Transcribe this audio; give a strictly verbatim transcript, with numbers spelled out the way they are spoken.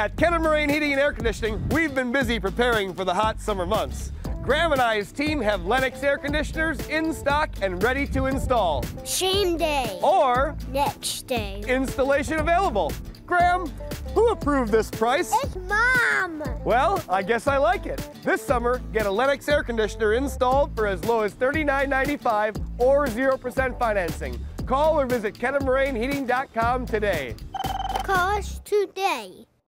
At Kettle Moraine Heating and Air Conditioning, we've been busy preparing for the hot summer months. Graham and I's team have Lennox air conditioners in stock and ready to install. Same day. Or next day. Installation available. Graham, who approved this price? It's Mom. Well, I guess I like it. This summer, get a Lennox air conditioner installed for as low as thirty-nine ninety-five or zero percent financing. Call or visit kettle moraine heating dot com today. Call us today.